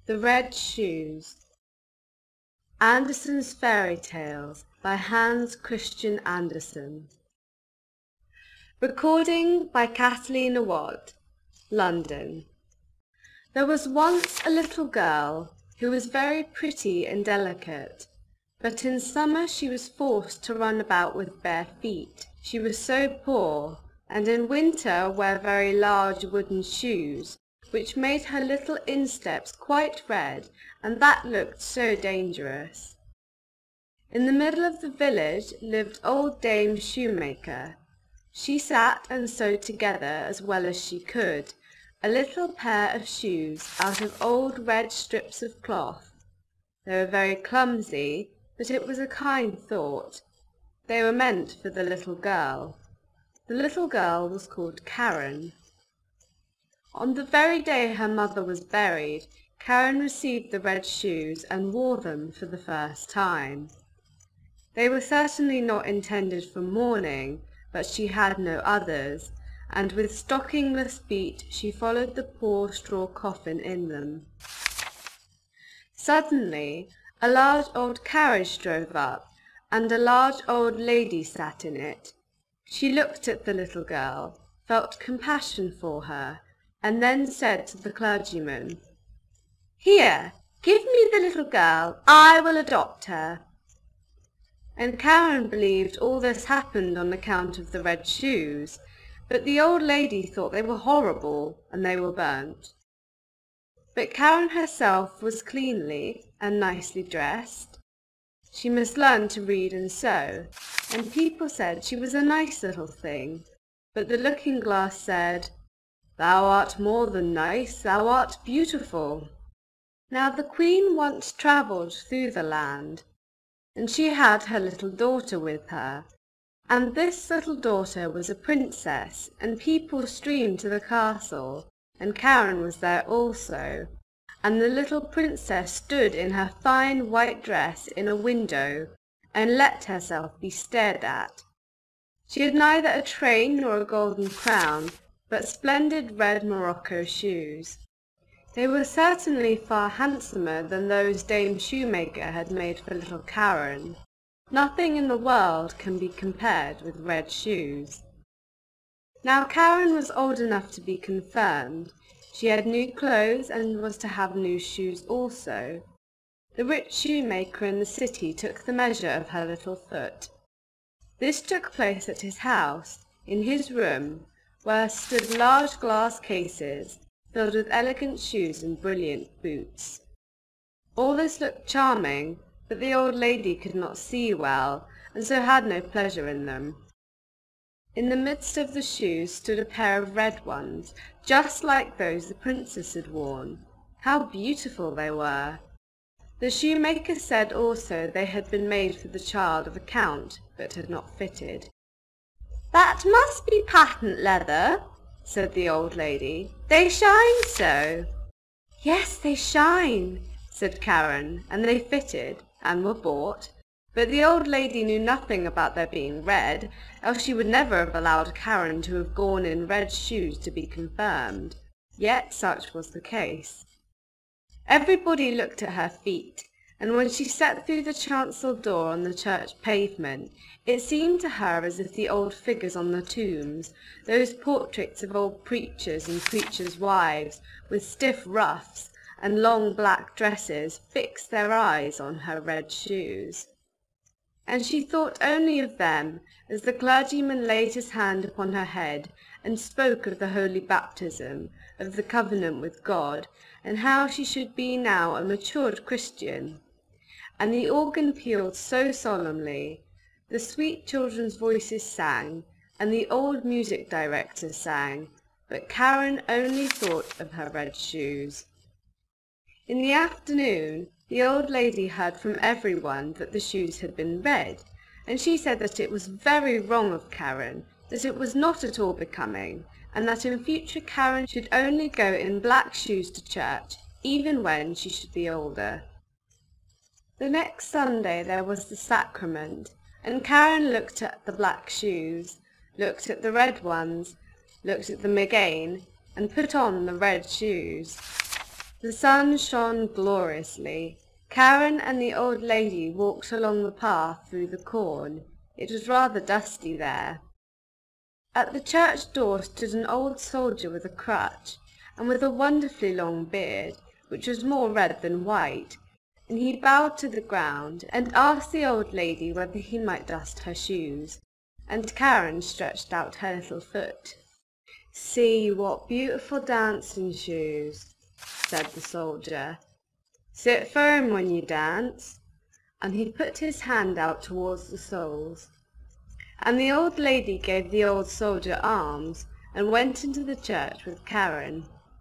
The Red Shoes. Andersen's Fairy Tales by Hans Christian Andersen. Recording by Kathleen Watt, London. There was once a little girl who was very pretty and delicate, but in summer she was forced to run about with bare feet. She was so poor, and in winter wear very large wooden shoes, which made her little insteps quite red, and that looked so dangerous. In the middle of the village lived old Dame Shoemaker. She sat and sewed together as well as she could a little pair of shoes out of old red strips of cloth. They were very clumsy, but it was a kind thought. They were meant for the little girl. The little girl was called Karen. On the very day her mother was buried, Karen received the red shoes and wore them for the first time. They were certainly not intended for mourning, but she had no others, and with stockingless feet she followed the poor straw coffin in them. Suddenly a large old carriage drove up, and a large old lady sat in it. She looked at the little girl, felt compassion for her, and then said to the clergyman, "Here, give me the little girl, I will adopt her." And Karen believed all this happened on account of the red shoes, but the old lady thought they were horrible, and they were burnt. But Karen herself was cleanly and nicely dressed. She must learn to read and sew, and people said she was a nice little thing, but the looking-glass said, "Thou art more than nice, thou art beautiful." Now the Queen once travelled through the land, and she had her little daughter with her, and this little daughter was a princess, and people streamed to the castle, and Karen was there also, and the little princess stood in her fine white dress in a window, and let herself be stared at. She had neither a train nor a golden crown, but splendid red morocco shoes. They were certainly far handsomer than those Dame Shoemaker had made for little Karen. Nothing in the world can be compared with red shoes. Now Karen was old enough to be confirmed. She had new clothes and was to have new shoes also. The rich shoemaker in the city took the measure of her little foot. This took place at his house, in his room, where stood large glass cases, filled with elegant shoes and brilliant boots. All this looked charming, but the old lady could not see well, and so had no pleasure in them. In the midst of the shoes stood a pair of red ones, just like those the princess had worn. How beautiful they were! The shoemaker said also they had been made for the child of a count, but had not fitted. "That must be patent leather," said the old lady. "They shine so." "Yes, they shine," said Karen, and they fitted, and were bought, but the old lady knew nothing about their being red, else she would never have allowed Karen to have gone in red shoes to be confirmed. Yet such was the case. Everybody looked at her feet, and when she stepped through the chancel door on the church pavement, it seemed to her as if the old figures on the tombs, those portraits of old preachers and preachers' wives, with stiff ruffs and long black dresses, fixed their eyes on her red shoes. And she thought only of them as the clergyman laid his hand upon her head and spoke of the holy baptism, of the covenant with God, and how she should be now a matured Christian. And the organ pealed so solemnly, the sweet children's voices sang, and the old music director sang, but Karen only thought of her red shoes. In the afternoon the old lady heard from everyone that the shoes had been red, and she said that it was very wrong of Karen, that it was not at all becoming, and that in future Karen should only go in black shoes to church, even when she should be older. The next Sunday there was the sacrament, and Karen looked at the black shoes, looked at the red ones, looked at them again, and put on the red shoes. The sun shone gloriously. Karen and the old lady walked along the path through the corn. It was rather dusty there. At the church door stood an old soldier with a crutch, and with a wonderfully long beard, which was more red than white, and he bowed to the ground, and asked the old lady whether he might dust her shoes, and Karen stretched out her little foot. "See what beautiful dancing shoes," said the soldier. "Sit firm when you dance," and he put his hand out towards the soles. And the old lady gave the old soldier alms, and went into the church with Karen.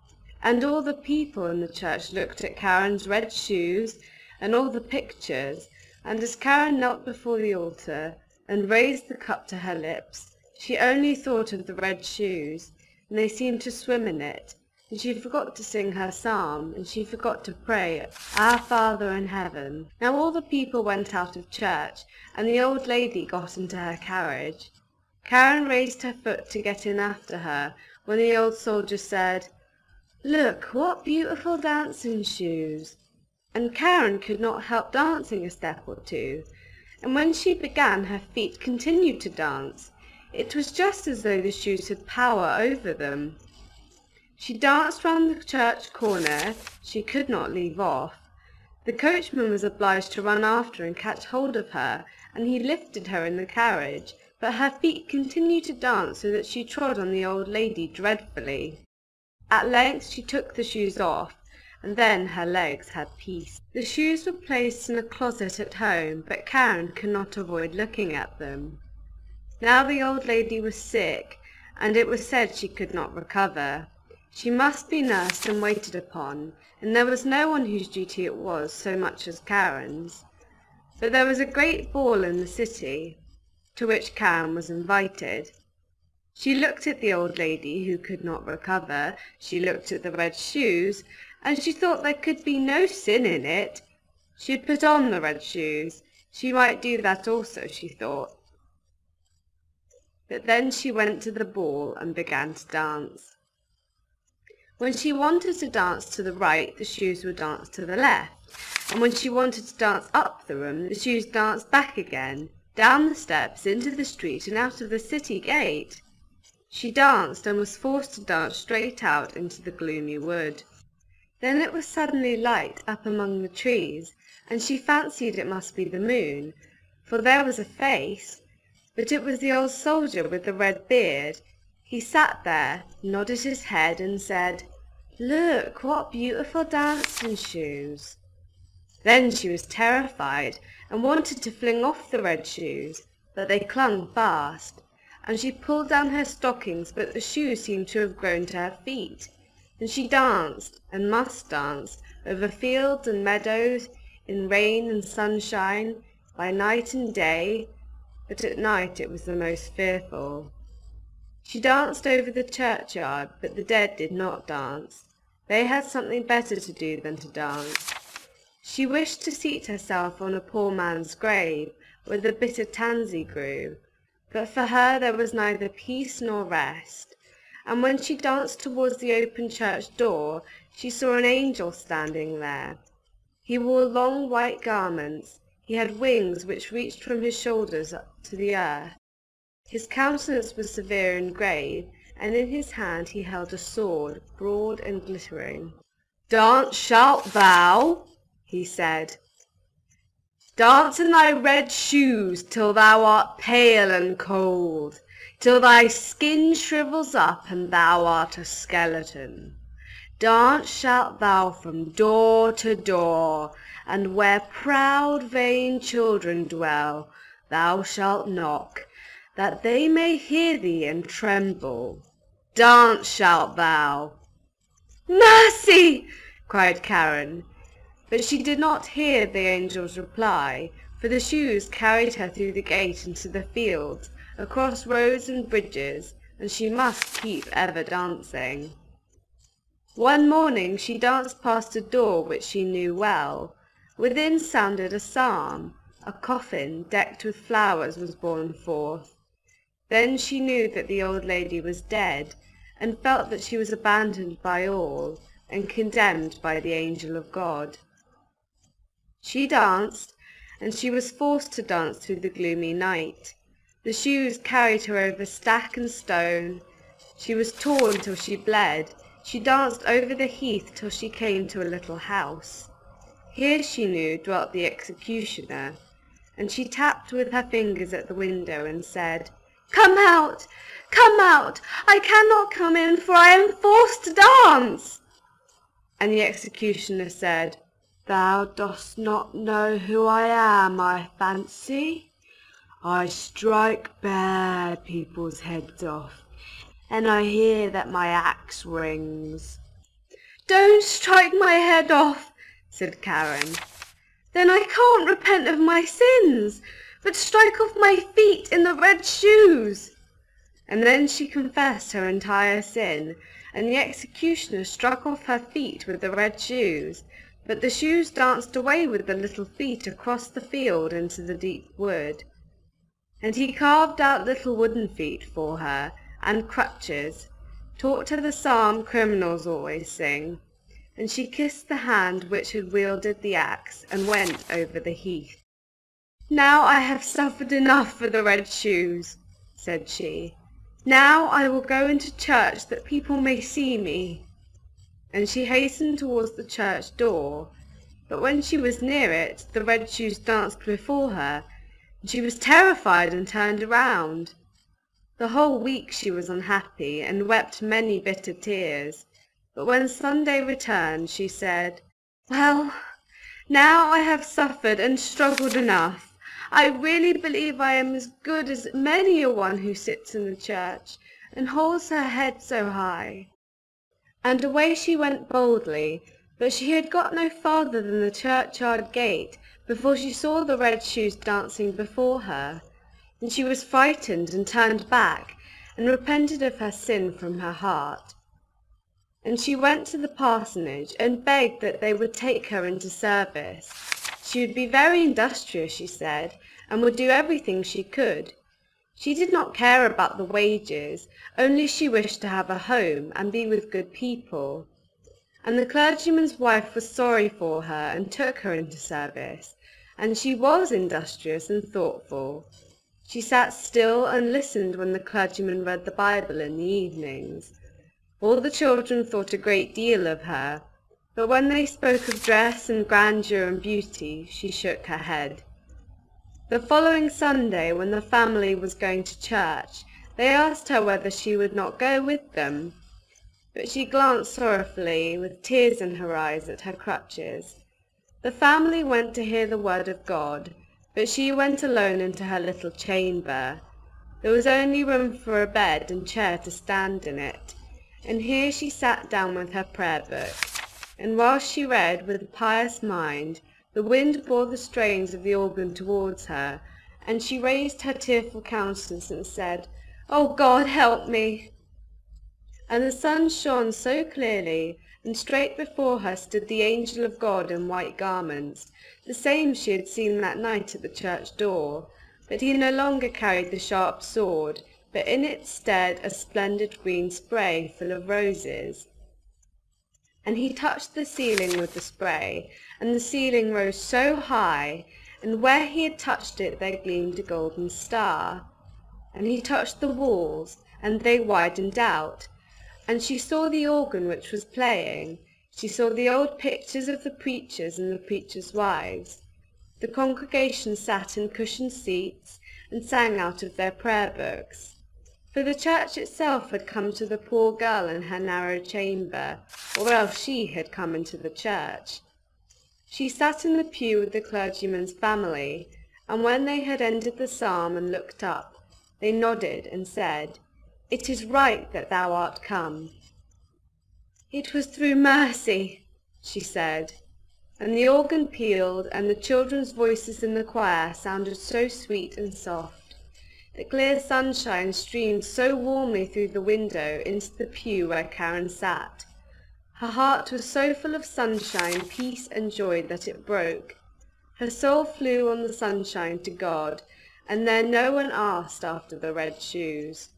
And all the people in the church looked at Karen's red shoes and all the pictures, and as Karen knelt before the altar and raised the cup to her lips, she only thought of the red shoes, and they seemed to swim in it, and she forgot to sing her psalm, and she forgot to pray, "Our Father in heaven." Now all the people went out of church, and the old lady got into her carriage. Karen raised her foot to get in after her, when the old soldier said, "Look, what beautiful dancing shoes!" And Karen could not help dancing a step or two, and when she began her feet continued to dance. It was just as though the shoes had power over them. She danced round the church corner, she could not leave off. The coachman was obliged to run after and catch hold of her, and he lifted her in the carriage, but her feet continued to dance so that she trod on the old lady dreadfully. At length she took the shoes off, and then her legs had peace. The shoes were placed in a closet at home, but Karen could not avoid looking at them. Now the old lady was sick, and it was said she could not recover. She must be nursed and waited upon, and there was no one whose duty it was so much as Karen's. But there was a great ball in the city, to which Karen was invited. She looked at the old lady who could not recover, she looked at the red shoes, and she thought there could be no sin in it. She had put on the red shoes, she might do that also, she thought. But then she went to the ball and began to dance. When she wanted to dance to the right, the shoes would dance to the left, and when she wanted to dance up the room, the shoes danced back again, down the steps, into the street, and out of the city gate. She danced, and was forced to dance straight out into the gloomy wood. Then it was suddenly light up among the trees, and she fancied it must be the moon, for there was a face, but it was the old soldier with the red beard. He sat there, nodded his head, and said, "Look, what beautiful dancing shoes!" Then she was terrified, and wanted to fling off the red shoes, but they clung fast, and she pulled down her stockings, but the shoes seemed to have grown to her feet, and she danced, and must dance, over fields and meadows, in rain and sunshine, by night and day, but at night it was the most fearful. She danced over the churchyard, but the dead did not dance. They had something better to do than to dance. She wished to seat herself on a poor man's grave, where the bitter tansy grew, but for her there was neither peace nor rest. And when she danced towards the open church door, she saw an angel standing there. He wore long white garments. He had wings which reached from his shoulders up to the earth. His countenance was severe and grave, and in his hand he held a sword, broad and glittering. "Dance shalt thou," he said. "Dance in thy red shoes till thou art pale and cold, till thy skin shrivels up and thou art a skeleton. Dance shalt thou from door to door, and where proud vain children dwell, thou shalt knock, that they may hear thee and tremble. Dance shalt thou." "Mercy!" cried Karen, but she did not hear the angel's reply, for the shoes carried her through the gate into the fields, across roads and bridges, and she must keep ever dancing. One morning she danced past a door which she knew well. Within sounded a psalm. A coffin decked with flowers was borne forth. Then she knew that the old lady was dead, and felt that she was abandoned by all, and condemned by the angel of God. She danced, and she was forced to dance through the gloomy night. The shoes carried her over stack and stone. She was torn till she bled. She danced over the heath till she came to a little house. Here she knew dwelt the executioner, and she tapped with her fingers at the window and said, "Come out! Come out! I cannot come in, for I am forced to dance." And the executioner said, "Thou dost not know who I am, I fancy. I strike bad people's heads off, and I hear that my axe rings." "Don't strike my head off," said Karen. "Then I can't repent of my sins, but strike off my feet in the red shoes." And then she confessed her entire sin, and the executioner struck off her feet with the red shoes, but the shoes danced away with the little feet across the field into the deep wood. And he carved out little wooden feet for her, and crutches, taught her the psalm criminals always sing, and she kissed the hand which had wielded the axe, and went over the heath. "Now I have suffered enough for the red shoes," said she. "Now I will go into church that people may see me." And she hastened towards the church door, but when she was near it, the red shoes danced before her, and she was terrified and turned around. The whole week she was unhappy, and wept many bitter tears, but when Sunday returned, she said, "Well, now I have suffered and struggled enough. I really believe I am as good as many a one who sits in the church, and holds her head so high." And away she went boldly, but she had got no farther than the churchyard gate before she saw the red shoes dancing before her, and she was frightened and turned back, and repented of her sin from her heart. And she went to the parsonage, and begged that they would take her into service. She would be very industrious, she said, and would do everything she could. She did not care about the wages, only she wished to have a home and be with good people. And the clergyman's wife was sorry for her and took her into service, and she was industrious and thoughtful. She sat still and listened when the clergyman read the Bible in the evenings. All the children thought a great deal of her, but when they spoke of dress and grandeur and beauty, she shook her head. The following Sunday, when the family was going to church, they asked her whether she would not go with them, but she glanced sorrowfully, with tears in her eyes, at her crutches. The family went to hear the word of God, but she went alone into her little chamber. There was only room for a bed and chair to stand in it, and here she sat down with her prayer book, and while she read with a pious mind, the wind bore the strains of the organ towards her, and she raised her tearful countenance and said, "O God, help me!" And the sun shone so clearly, and straight before her stood the angel of God in white garments, the same she had seen that night at the church door, but he no longer carried the sharp sword, but in its stead a splendid green spray full of roses. And he touched the ceiling with the spray, and the ceiling rose so high, and where he had touched it there gleamed a golden star. And he touched the walls, and they widened out, and she saw the organ which was playing. She saw the old pictures of the preachers and the preachers' wives. The congregation sat in cushioned seats, and sang out of their prayer books. For the church itself had come to the poor girl in her narrow chamber, or else she had come into the church. She sat in the pew with the clergyman's family, and when they had ended the psalm and looked up, they nodded and said, "It is right that thou art come." "It was through mercy," she said, and the organ pealed, and the children's voices in the choir sounded so sweet and soft. The clear sunshine streamed so warmly through the window into the pew where Karen sat. Her heart was so full of sunshine, peace, and joy that it broke. Her soul flew on the sunshine to God, and there no one asked after the red shoes.